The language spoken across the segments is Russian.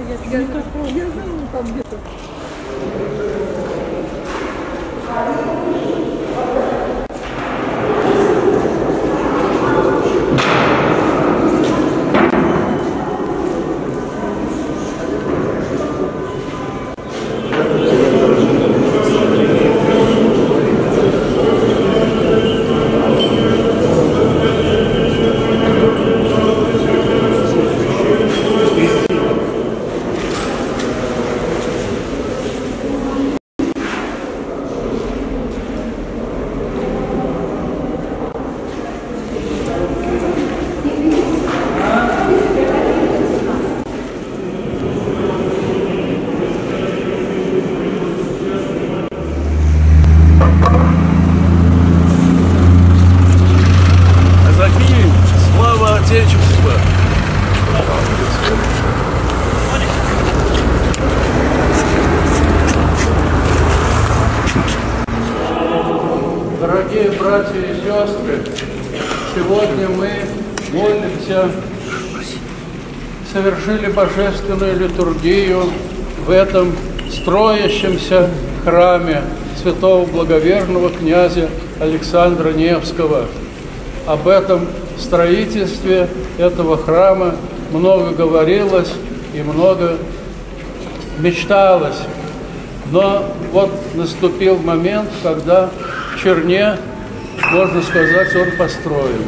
Я знаю, там где-то. Слава Отечеству! Дорогие братья и сестры, сегодня мы молимся, совершили божественную литургию в этом строящемся храме святого благоверного князя Александра Невского. Об этом строительстве этого храма много говорилось и много мечталось. Но вот наступил момент, когда в Черне, можно сказать, он построен.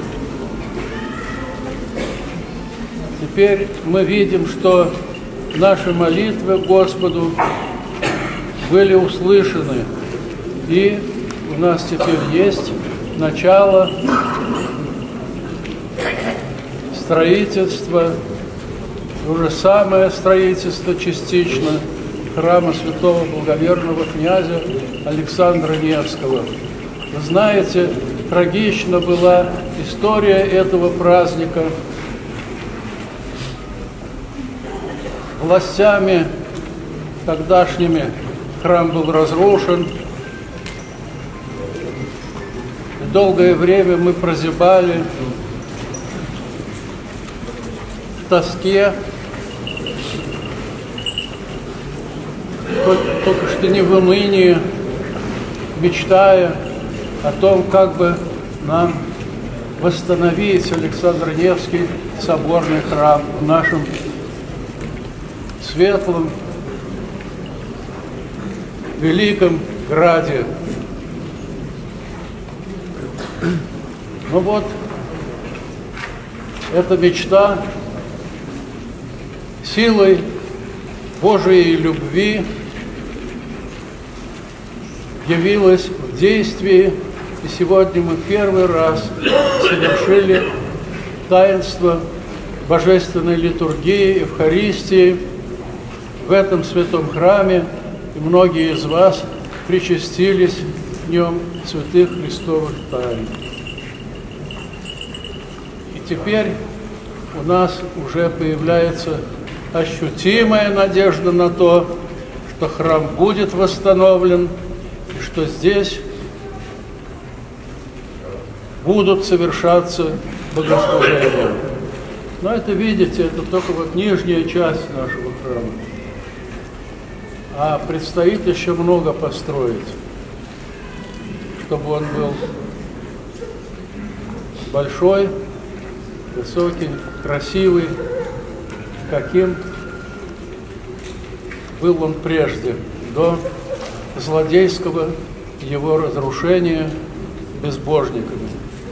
Теперь мы видим, что наши молитвы Господу были услышаны, и у нас теперь есть начало строительства, уже самое строительство частично храма святого благоверного князя Александра Невского. Вы знаете, трагична была история этого праздника. Властями тогдашними храм был разрушен. И долгое время мы прозябали в тоске, только что не в унынии, мечтая о том, как бы нам восстановить Александр Невский соборный храм в нашем светлом, великом граде. Ну вот, эта мечта силой Божией любви явилась в действии, и сегодня мы первый раз совершили таинство божественной литургии, Евхаристии в этом святом храме, и многие из вас причастились в нем святых Христовых тайн. И теперь у нас уже появляется ощутимая надежда на то, что храм будет восстановлен, и что здесь будут совершаться богослужения. Но это, видите, это только вот нижняя часть нашего храма. А предстоит еще много построить, чтобы он был большой, высокий, красивый, каким был он прежде, до злодейского его разрушения безбожниками.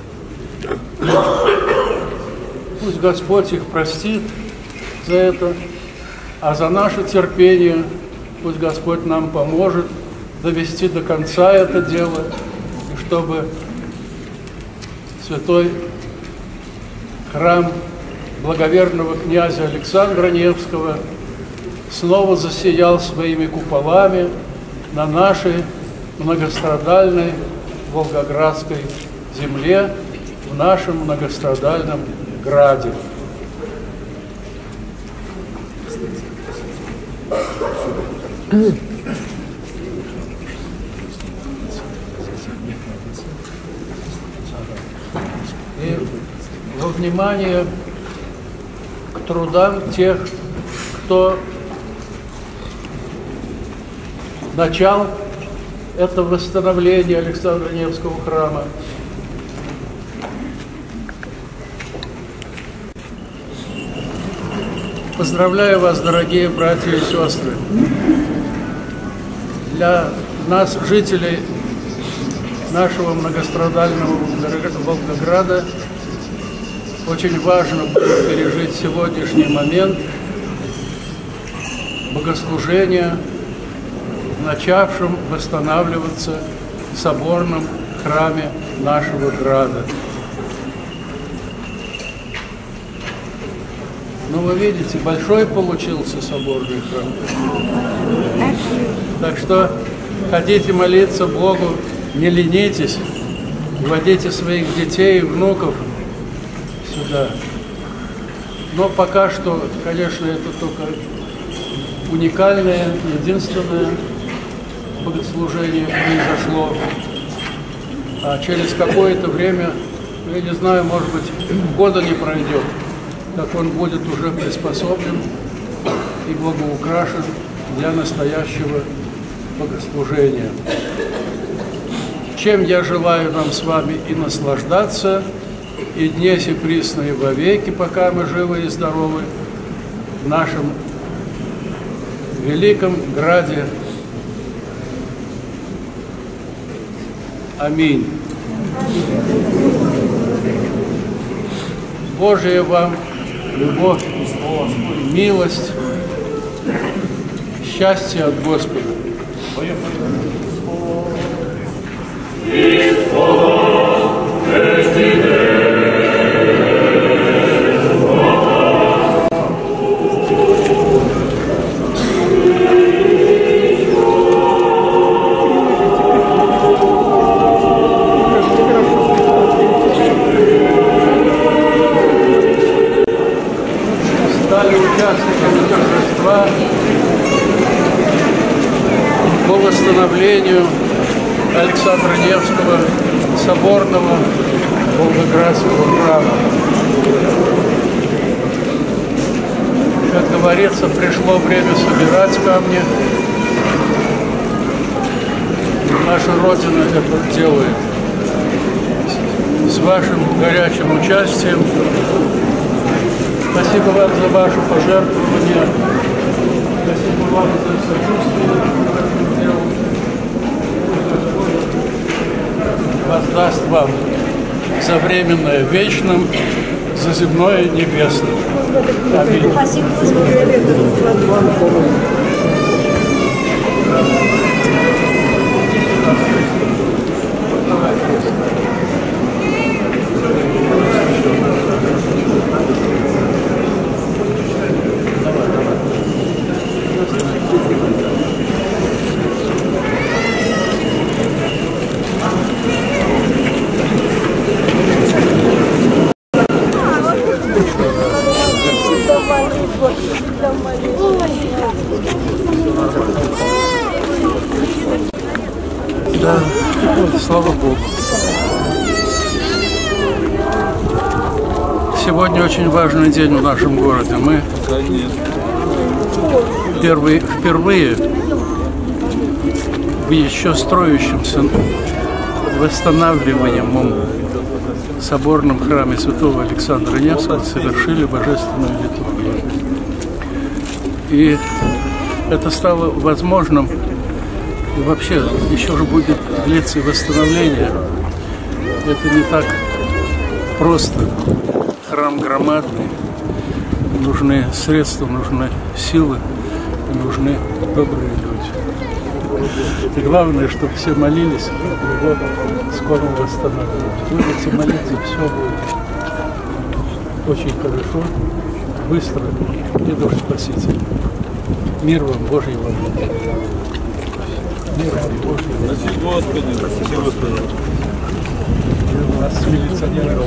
Пусть Господь их простит за это, а за наше терпение пусть Господь нам поможет довести до конца это дело, и чтобы святой храм благоверного князя Александра Невского снова засиял своими куполами на нашей многострадальной Волгоградской земле, в нашем многострадальном граде. И во внимание к трудам тех, кто начал это восстановление Александра Невского храма. Поздравляю вас, дорогие братья и сестры. Для нас, жителей нашего многострадального Волгограда, очень важно будет пережить сегодняшний момент богослужения, начавшим восстанавливаться в соборном храме нашего града. Ну, вы видите, большой получился соборный храм. Так что хотите молиться Богу, не ленитесь, вводите своих детей и внуков сюда. Но пока что, конечно, это только уникальное, единственное богослужение произошло. А через какое-то время, я не знаю, может быть, года не пройдет, как он будет уже приспособлен и благоукрашен для настоящего богослужения. Чем я желаю нам с вами и наслаждаться, и днесь и присно и вовеки, пока мы живы и здоровы, в нашем великом граде. Аминь. Божия вам любовь, милость, счастье от Господа. Стали участниками торжества по восстановлению Александра Невского соборного Волгоградского храма. Как говорится, пришло время собирать камни. Наша Родина это делает с вашим горячим участием. Спасибо вам за ваше пожертвование. Спасибо вам за сочувствие в этом делу. Воздаст вам за временное вечным, за земное небесным. Аминь. Спасибо. Да, слава Богу. Сегодня очень важный день в нашем городе. Мы впервые в еще строящемся восстанавливаемом соборном храме святого Александра Невского совершили божественную литургию. И это стало возможным, и вообще еще же будет длиться восстановление. Это не так просто. Храм громадный, нужны средства, нужны силы, нужны добрые люди. И главное, чтобы все молились в его скором восстановлении. Будете молиться, все будет очень хорошо, быстро и дух спаситель. Мир вам, Божий вам. Мир вам, Божий вам. Спасибо, Господи. Спасибо, Господи. У нас милиционеры.